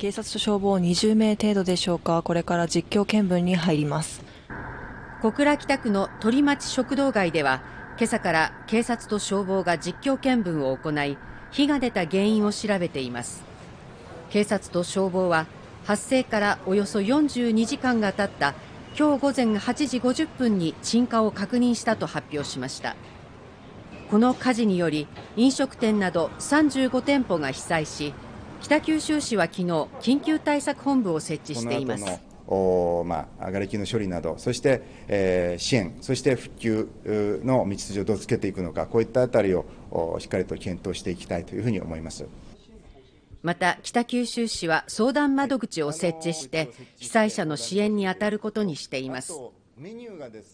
警察と消防20名程度でしょうか。これから実況見分に入ります。 小倉北区の鳥町食堂街では、今朝から警察と消防が実況見分を行い、火が出た原因を調べています。警察と消防は発生からおよそ42時間が経った今日午前8時50分に鎮火を確認したと発表しました。この火事により飲食店など35店舗が被災し、北九州市は昨日緊急対策本部を設置しています。 がれきの処理など、そして、支援、そして復旧の道筋をどうつけていくのか、こういったあたりをしっかりと検討していきたいというふうに思います。 また北九州市は相談窓口を設置して被災者の支援に当たることにしています。